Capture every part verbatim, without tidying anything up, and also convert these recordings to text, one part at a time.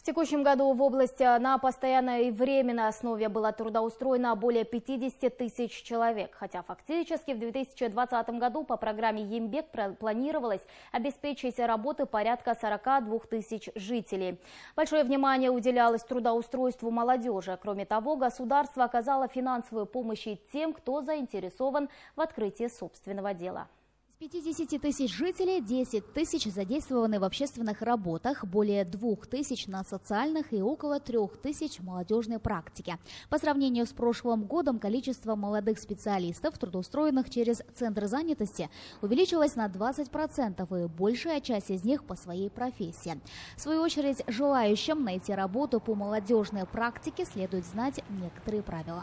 В текущем году в области на постоянной и временной основе было трудоустроено более пятидесяти тысяч человек, хотя фактически в две тысячи двадцатом году по программе «Ембек» планировалось обеспечить работы порядка сорока двух тысяч жителей. Большое внимание уделялось трудоустройству молодежи. Кроме того, государство оказало финансовую помощь и тем, кто заинтересован в открытии собственного дела. Из пятидесяти тысяч жителей десять тысяч задействованы в общественных работах, более двух тысяч на социальных и около трех тысяч в молодежной практике. По сравнению с прошлым годом количество молодых специалистов, трудоустроенных через Центр занятости, увеличилось на двадцать процентов, и большая часть из них по своей профессии. В свою очередь, желающим найти работу по молодежной практике следует знать некоторые правила.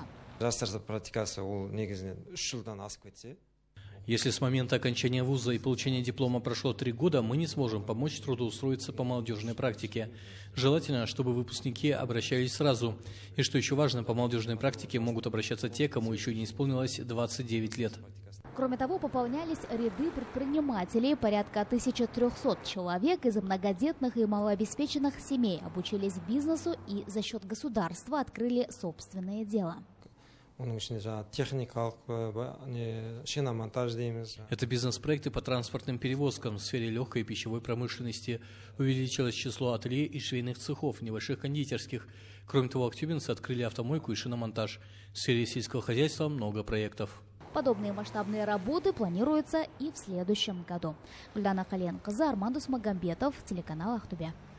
Если с момента окончания вуза и получения диплома прошло три года, мы не сможем помочь трудоустроиться по молодежной практике. Желательно, чтобы выпускники обращались сразу. И что еще важно, по молодежной практике могут обращаться те, кому еще не исполнилось двадцать девять лет. Кроме того, пополнялись ряды предпринимателей. Порядка тысячи трёхсот человек из многодетных и малообеспеченных семей обучились бизнесу и за счет государства открыли собственное дело. Это бизнес-проекты по транспортным перевозкам в сфере легкой и пищевой промышленности. Увеличилось число ателье и швейных цехов, небольших кондитерских. Кроме того, актюбинцы открыли автомойку и шиномонтаж. В сфере сельского хозяйства много проектов. Подобные масштабные работы планируются и в следующем году. Гульдана Халенкызы, Арман Дусмагамбетов, телеканал Ахтубе.